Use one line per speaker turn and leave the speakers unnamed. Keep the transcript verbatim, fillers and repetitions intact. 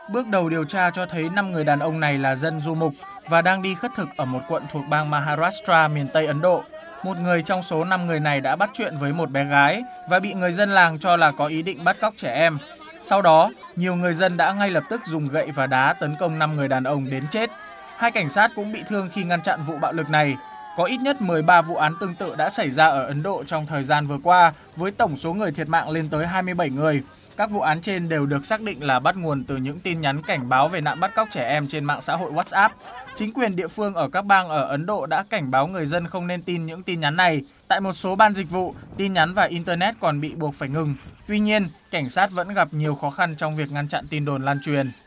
Bước đầu điều tra cho thấy năm người đàn ông này là dân du mục và đang đi khất thực ở một quận thuộc bang Maharashtra, miền Tây Ấn Độ. Một người trong số năm người này đã bắt chuyện với một bé gái và bị người dân làng cho là có ý định bắt cóc trẻ em. Sau đó, nhiều người dân đã ngay lập tức dùng gậy và đá tấn công năm người đàn ông đến chết. Hai cảnh sát cũng bị thương khi ngăn chặn vụ bạo lực này. Có ít nhất mười ba vụ án tương tự đã xảy ra ở Ấn Độ trong thời gian vừa qua, với tổng số người thiệt mạng lên tới hai mươi bảy người. Các vụ án trên đều được xác định là bắt nguồn từ những tin nhắn cảnh báo về nạn bắt cóc trẻ em trên mạng xã hội WhatsApp. Chính quyền địa phương ở các bang ở Ấn Độ đã cảnh báo người dân không nên tin những tin nhắn này. Tại một số ban dịch vụ, tin nhắn và Internet còn bị buộc phải ngừng. Tuy nhiên, cảnh sát vẫn gặp nhiều khó khăn trong việc ngăn chặn tin đồn lan truyền.